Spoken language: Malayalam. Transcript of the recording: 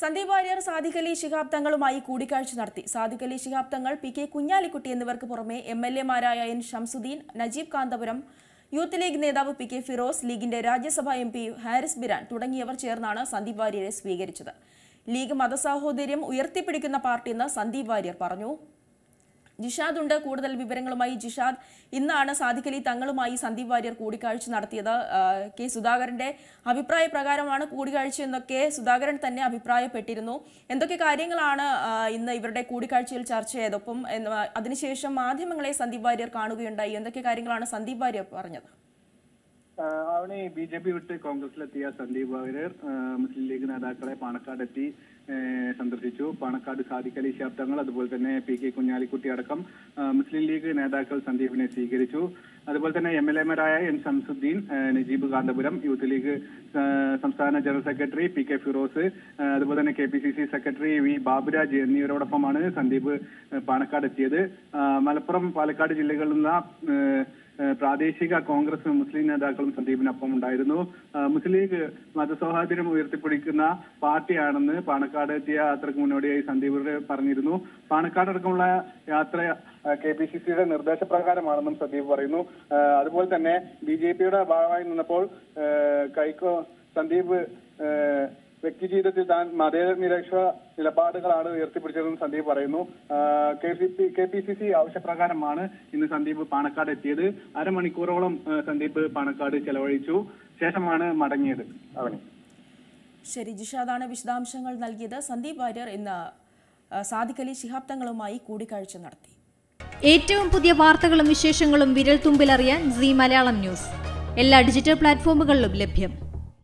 സന്ദീപ് വാര്യർ സാദിഖ് അലി ശിഹാബ് തങ്ങളുമായി കൂടിക്കാഴ്ച നടത്തി. സാദിഖ് അലി ശിഹാബ് തങ്ങൾ, പി കെ കുഞ്ഞാലിക്കുട്ടി എന്നിവർക്ക് പുറമെ MLA-മാരായ എൻ ഷംസുദ്ദീൻ, നജീബ് കാന്തപുരം, യൂത്ത് ലീഗ് നേതാവ് പി കെ ഫിറോസ്, ലീഗിന്റെ രാജ്യസഭാ MP ഹാരിസ് ബിരാൻ തുടങ്ങിയവർ ചേർന്നാണ് സന്ദീപ് വാര്യരെ സ്വീകരിച്ചത്. ലീഗ് മതസാഹോദര്യം ഉയർത്തിപ്പിടിക്കുന്ന പാർട്ടിയെന്ന് സന്ദീപ് വാര്യർ പറഞ്ഞു. ജിഷാദ് ഉണ്ട് കൂടുതൽ വിവരങ്ങളുമായി. ജിഷാദ്, ഇന്നാണ് സാദിഖ് അലി തങ്ങളുമായി സന്ദീപ് വാര്യർ കൂടിക്കാഴ്ച നടത്തിയത്. കെ സുധാകരന്റെ അഭിപ്രായ പ്രകാരമാണ് കൂടിക്കാഴ്ച എന്നൊക്കെ സുധാകരൻ തന്നെ അഭിപ്രായപ്പെട്ടിരുന്നു. എന്തൊക്കെ കാര്യങ്ങളാണ് ഇന്ന് ഇവരുടെ കൂടിക്കാഴ്ചയിൽ ചർച്ച ചെയ്തതൊപ്പം അതിനുശേഷം മാധ്യമങ്ങളെ സന്ദീപ് വാര്യർ കാണുകയുണ്ടായി? എന്തൊക്കെ കാര്യങ്ങളാണ് സന്ദീപ് വാര്യർ പറഞ്ഞത്? അവന് BJP വിട്ട് കോൺഗ്രസിലെത്തിയ സന്ദീപ് വാര്യർ മുസ്ലിം ലീഗ് നേതാക്കളെ പാണക്കാടെത്തി സന്ദർശിച്ചു. പാണക്കാട് സാദിഖ് അലി ശിഹാബ് തങ്ങൾ, അതുപോലെ തന്നെ പി കെ കുഞ്ഞാലിക്കുട്ടി അടക്കം മുസ്ലിം ലീഗ് നേതാക്കൾ സന്ദീപിനെ സ്വീകരിച്ചു. അതുപോലെ തന്നെ MLA-മാരായ എൻ ഷംസുദ്ദീൻ, നജീബ് കാന്തപുരം, യൂത്ത് ലീഗ് സംസ്ഥാന general secretary P K Firoz, അതുപോലെ തന്നെ KPCC സെക്രട്ടറി വി ബാബുരാജ് എന്നിവരോടൊപ്പമാണ് സന്ദീപ് പാണക്കാട് എത്തിയത്. മലപ്പുറം, പാലക്കാട് ജില്ലകളിൽ നിന്ന് പ്രാദേശിക കോൺഗ്രസ് മുസ്ലിം നേതാക്കളും സന്ദീപിനൊപ്പം ഉണ്ടായിരുന്നു. മുസ്ലിം ലീഗ് മതസൗഹാർദ്ദം ഉയർത്തിപ്പിടിക്കുന്ന പാർട്ടിയാണെന്ന് പാണക്കാട് എത്തിയ യാത്രക്ക് മുന്നോടിയായി സന്ദീപ് പറഞ്ഞിരുന്നു. പാണക്കാട് അടക്കമുള്ള യാത്ര KPCCയുടെ നിർദ്ദേശപ്രകാരമാണെന്നും സന്ദീപ് പറയുന്നു. അതുപോലെ തന്നെ BJPയുടെ ഭാഗമായി നിന്നപ്പോൾ സന്ദീപ് വ്യക്തി ജീവിതത്തിൽ താൻ മതനിരപേക്ഷ നിലപാടുകളാണ് ഉയർത്തിപ്പിടിച്ചതെന്ന് സന്ദീപ് പറയുന്നു. KPCC ആവശ്യപ്രകാരമാണ് ഇന്ന് സന്ദീപ് പാണക്കാട് എത്തിയത്. അരമണിക്കൂറോളം സന്ദീപ് പാണക്കാട് ചെലവഴിച്ചു. ശേഷമാണ് മടങ്ങിയത്. ശരി, ജിഷാദാണ് വിശദാംശങ്ങൾ നൽകിയത്. സന്ദീപ് വാര്യർ ഇന്ന് സാദിഖ് അലി ശിഹാബ് തങ്ങളുമായി കൂടിക്കാഴ്ച നടത്തി. ഏറ്റവും പുതിയ വാർത്തകളും വിശേഷങ്ങളും വിരൽ തുമ്പിലറിയാൻ Zee മലയാളം ന്യൂസ് എല്ലാ ഡിജിറ്റൽ പ്ലാറ്റ്ഫോമുകളിലും ലഭ്യം.